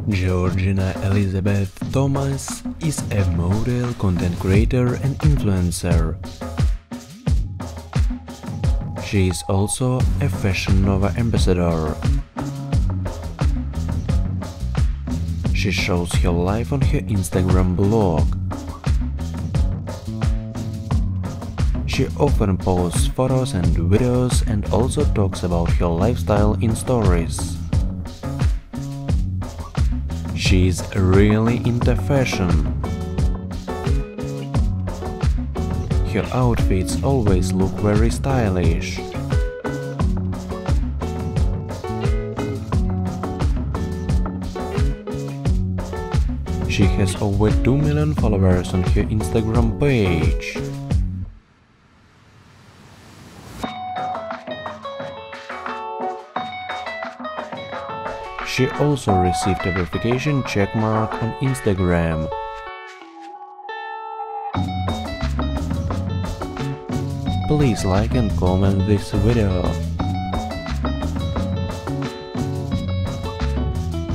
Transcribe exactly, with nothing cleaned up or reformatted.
Georgina Elizabeth Thomas is a model, content creator and influencer. She is also a Fashion Nova ambassador. She shows her life on her Instagram blog. She often posts photos and videos and also talks about her lifestyle in stories. She's really into fashion. Her outfits always look very stylish. She has over two million followers on her Instagram page. She also received a verification checkmark on Instagram. Please like and comment this video.